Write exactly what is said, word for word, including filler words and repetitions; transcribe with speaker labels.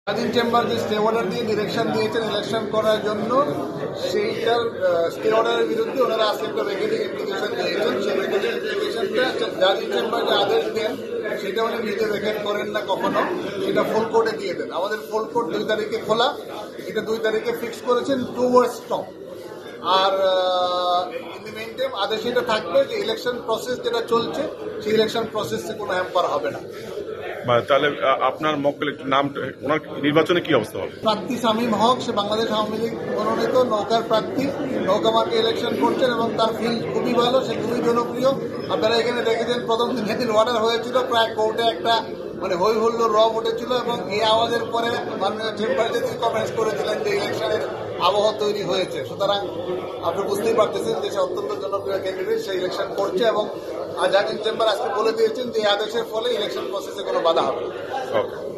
Speaker 1: জাজিং chamber যে stay order দিয়ে direction দিয়েছেন ইলেকশন করার জন্য, সেইটার স্টে অর্ডারের বিরুদ্ধে ওনারা আজকে একটা রেগুলেটিং অ্যাপ্লিকেশন দিয়েছেন। সেই রেগুলেটিং অ্যাপ্লিকেশনটা জাজিং চেম্বার যে আদেশ দেন সেটা উনি নিজে ভেকেট করেন না কখনো, সেটা ফুল কোর্টে দিয়ে দেন। আমাদের ফুল কোর্ট দুই তারিখে খোলা, এটা দুই তারিখে ফিক্স করেছেন টু ওয়ার্ড স্টপ। আর ইন দি মেইন টাইম আদেশ এটা থাকবে যে ইলেকশন প্রসেস যেটা চলছে সেই ইলেকশন প্রসেসে কোনো হ্যাম্পার হবে না।
Speaker 2: তাহলে আপনার মক্কেল একটু নাম, ওনার নির্বাচনে কি অবস্থা হবে?
Speaker 1: প্রার্থী শামীম হক, সে বাংলাদেশ আওয়ামী লীগ মনোনীত নৌকার প্রার্থী, নৌকা মার্কে ইলেকশন করছেন এবং তার ফিল্ড খুবই ভালো, সে খুবই জনপ্রিয়। আপনারা এখানে দেখেছেন প্রথম দিন যেদিন অর্ডার হয়েছিল প্রায় কোর্টে একটা মানে হই হুল্লোর রব উঠেছিল এবং এই আওয়াজের পরে মাননীয় চেম্বার যেদিন কমেন্টস করেছিলেন যে ইলেকশনের আবহ তৈরি হয়েছে। সুতরাং আপনি বুঝতেই পারতেছেন যে সে অত্যন্ত জনপ্রিয় ক্যান্ডিডেট, সে ইলেকশন করছে এবং জাজিং চেম্বার আজকে বলে দিয়েছেন যে এই আদেশের ফলে ইলেকশন প্রসেসে কোনো বাধা হবে না।